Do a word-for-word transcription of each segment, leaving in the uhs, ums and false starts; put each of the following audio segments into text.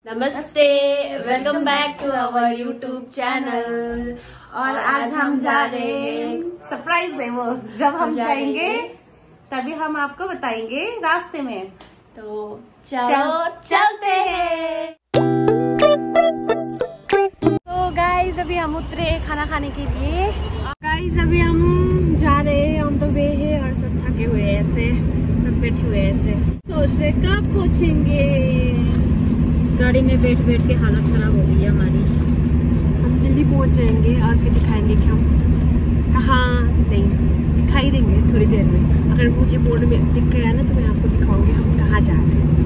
नमस्ते, welcome back to our YouTube channel. और आज हम जा रहे हैं, सरप्राइज है वो, जब हम जाएंगे तभी हम आपको बताएंगे रास्ते में। तो चलो चलते हैं। तो गाइस अभी हम उतरे खाना खाने के लिए। गाइस अभी हम जा रहे हैं, ऑन द वे है और सब थके हुए हैं, ऐसे सब बैठे हुए हैं, ऐसे सोच रहे कब पहुँचेंगे। गाड़ी में बैठ बैठ के हालत खराब हो गई है हमारी। हम जल्दी पहुंच जाएंगे और फिर दिखाएंगे कि हम कहाँ नहीं दिखाई देंगे थोड़ी देर में। अगर मुझे बोर्ड में दिख गया ना तो मैं आपको दिखाऊंगी हम कहाँ जा रहे हैं।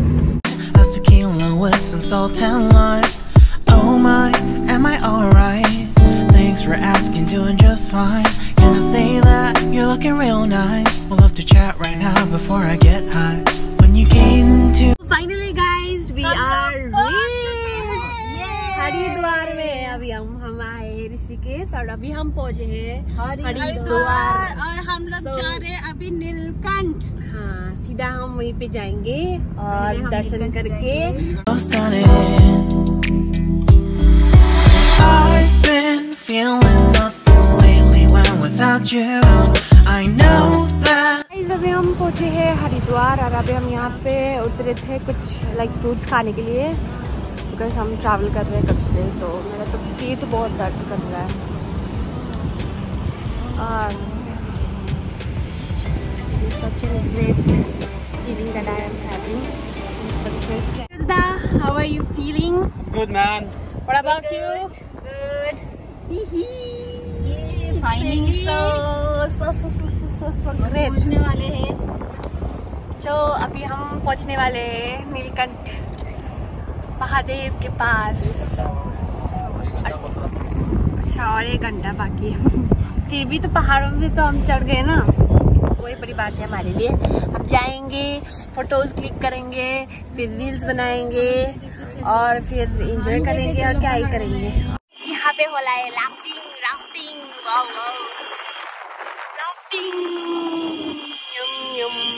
Oh my, am I alright? Thanks for asking, doing just fine. Can I say that you're looking real nice? We'll love to chat right now before I get high. When you gaze into Finally guys, we are reached Haridwar में। अभी हम हम आए ऋषिकेश और अभी हम पहुँचे हैं हरिद्वार और हम लोग so, जा रहे हैं अभी नीलकंठ। हाँ, सीधा हम वहीं पे जाएंगे और दर्शन करके। I've been feeling nothing lately when without you. I know that. अभी हम पहुँचे हैं हरिद्वार और अभी हम यहाँ पे उतरे थे कुछ लाइक फ्रूट्स खाने के लिए, बिकॉज हम ट्रैवल कर रहे हैं कब से, तो मेरा तो पेट बहुत दर्द कर रहा है। और such a great feeling that I am having for the first time. Hilda, how are you feeling? Good man. What about you? Good. Yeah, finally. So so so so so so so great. पहुंचने वाले हैं। जो अभी हम पहुंचने वाले हैं नीलकंठ महादेव के पास। अच्छा, और एक घंटा बाकी है। फिर भी तो पहाड़ों में तो हम चढ़ गए ना, वही बड़ी बात है हमारे लिए। हम जाएंगे, फोटोज क्लिक करेंगे, फिर रील्स बनाएंगे और फिर एंजॉय करेंगे और क्या ही करेंगे। यहाँ पे होला है rafting, rafting, wow wow, rafting, yum yum.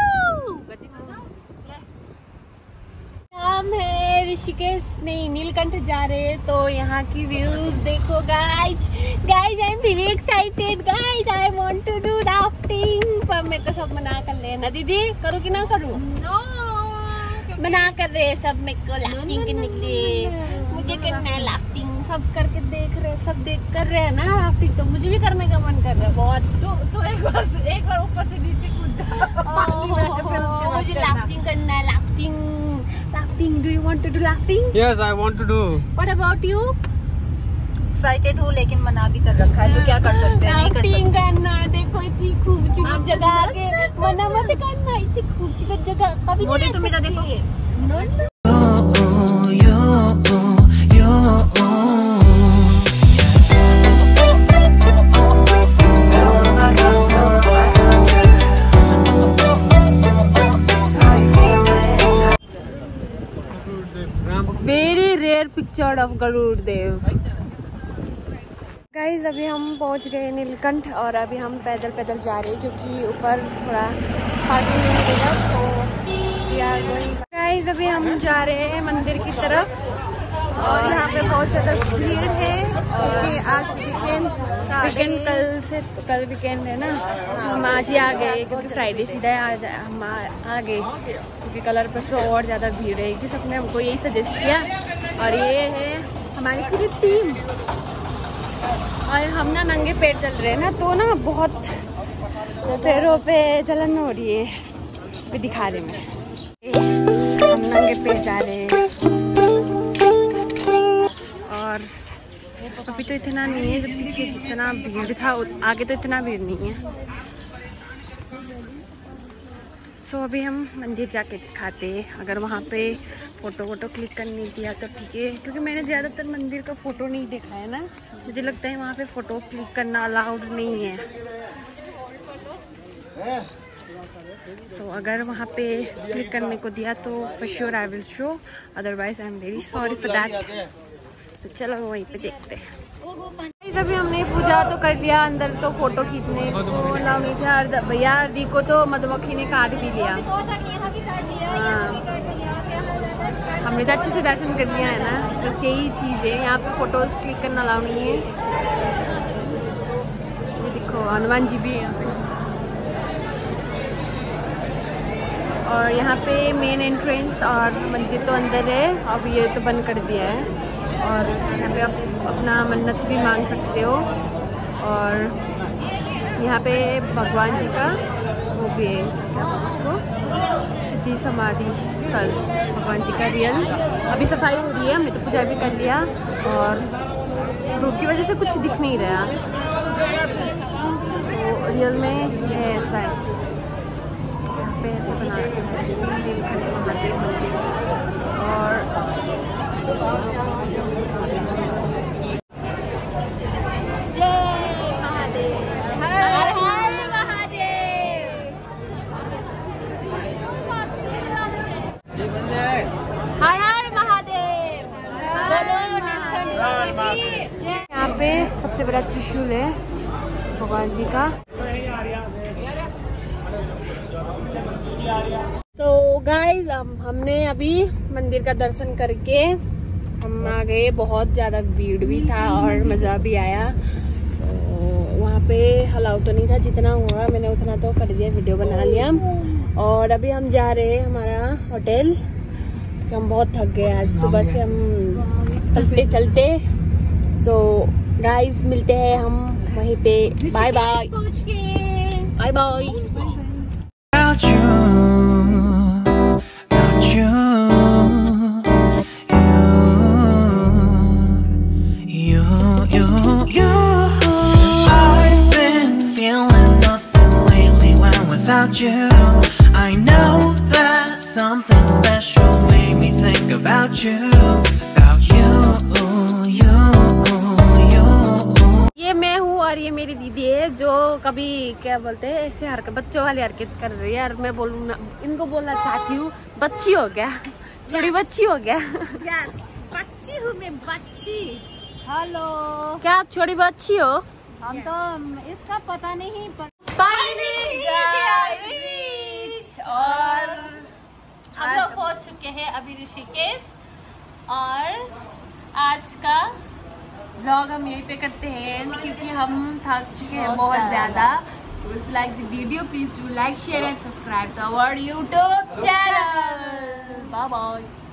हम है ऋषिकेश नहीं नीलकंठ जा रहे हैं, तो यहाँ की व्यूज देखो guys. Guys I am feeling excited. Guys I want to do rafting, पर मेरे को सब मना कर रहे हैं ना। दीदी करूँ कि ना करूँ? नो, मना कर रहे हैं सब मेरे को राफ्टिंग करने के लिए। मुझे करना है राफ्टिंग, सब करके देख रहे, सब देख कर रहे हैं ना राफ्टिंग, तो मुझे भी करने का मन कर रहा है बहुत। तो तो एक बार एक बार ऊपर से नीचे कूद जाओ पानी में, फिर उसके बाद मुझे राफ्टिंग करना है। Rafting rafting do you want to do rafting? Yes, I want to do. What about you? Excited हूँ लेकिन मना भी कर रखा है, तो क्या कर सकते हैं, नहीं कर राफ्टिंग सकते। करना है। देखो इतनी खूबसूरत जगह के मना मत करना, इतनी खूबसूरत जगह कभी मोटे नहीं तुम इधर देखो। oh, you, you, very rare picture of Garud Dev. Guys अभी हम पहुंच गए नीलकंठ और अभी हम पैदल पैदल जा रहे हैं क्योंकि ऊपर थोड़ा पार्किंग नहीं मिलेगा, तो वी आर गोइंग। गाइज अभी हम जा रहे हैं मंदिर की तरफ और यहाँ पे बहुत ज़्यादा भीड़ है क्योंकि आज वीकेंड वीकेंड कल से कल वीकेंड है ना, तो हम आज ही आ गए क्योंकि फ्राइडे सीधा आज हम आ गए क्योंकि कलर पर से और ज़्यादा भीड़ रहेगी। सबने हमको यही सजेस्ट किया और ये है हमारी पूरी टीम। और हम ना नंगे पैर चल रहे हैं ना, तो ना बहुत पैरों पे जलन हो रही है, भी दिखा रहे मैं। हम नंगे पैर जा रहे हैं और अभी तो इतना नहीं है, जब पीछे जितना भीड़ था आगे तो इतना भीड़ नहीं है। सो अभी हम मंदिर जाके दिखाते, अगर वहाँ पे फ़ोटो वोटो क्लिक करने दिया तो ठीक है, क्योंकि मैंने ज़्यादातर मंदिर का फ़ोटो नहीं देखा है ना, मुझे लगता है वहाँ पे फ़ोटो क्लिक करना अलाउड नहीं है। तो so, अगर वहाँ पे क्लिक करने को दिया तो for sure I will show, otherwise I am very sorry for that. तो चलो वहीं पे देखते हैं। अभी हमने पूजा तो कर लिया, अंदर तो फोटो खींचने को ना नहीं था। भैया दी को तो मधुमक्खी ने काट भी लिया। हाँ। हमने तो अच्छे से दर्शन कर लिया है ना, बस यही चीज़ है। यहाँ पे फोटोज क्लिक करना अलाउ नहीं है। ये देखो हनुमान जी भी है यहाँ पे। और यहाँ पे मेन एंट्रेंस और मंदिर तो अंदर है, अब ये तो बंद कर दिया है। और यहाँ पे आप अपना मन्नत भी मांग सकते हो। और यहाँ पे भगवान जी का वो भी है, क्या बोलते इसको, सिद्धि समाधि स्थल भगवान जी का रियल। अभी सफाई हो रही है, हमने तो पूजा भी कर लिया और धूप की वजह से कुछ दिख नहीं रहा। तो रियल में ये ऐसा है, यहाँ पे ऐसा बना रखा है नीलकंठ महादेव मंदिर। और यहाँ पे सबसे बड़ा त्रिशूल है भगवान जी का। तो गाइज हमने अभी मंदिर का दर्शन करके हम आ गए। बहुत ज़्यादा भीड़ भी था और मज़ा भी आया। so, वहाँ पे अलाउ तो नहीं था, जितना हुआ मैंने उतना तो कर दिया, वीडियो बना लिया। और अभी हम जा रहे हैं हमारा होटल, हम बहुत थक गए आज सुबह से, हम चलते चलते। सो गाइस मिलते हैं हम वहीं पे। Bye bye bye bye. You, I know that something special made me think about you, about you, you, you. ये मैं हूँ और ये मेरी दीदी है जो कभी क्या बोलते हैं ऐसे हरकत, बच्चों वाली हरकत कर रही है। और मैं बोलूँ ना, इनको बोलना चाहती हूँ बच्ची हो गया, छोटी बच्ची हो गया। यस, बच्ची हूँ मैं, बच्ची। हेलो, क्या आप छोटी बच्ची हो? हम तो इसका पता नहीं पर और हम लोग पहुंच चुके हैं अभी ऋषिकेश। और आज का व्लॉग हम यहीं पे करते हैं क्योंकि हम थक चुके हैं बहुत ज्यादा। So if you like the video please do like share and subscribe to our YouTube channel. Bye bye.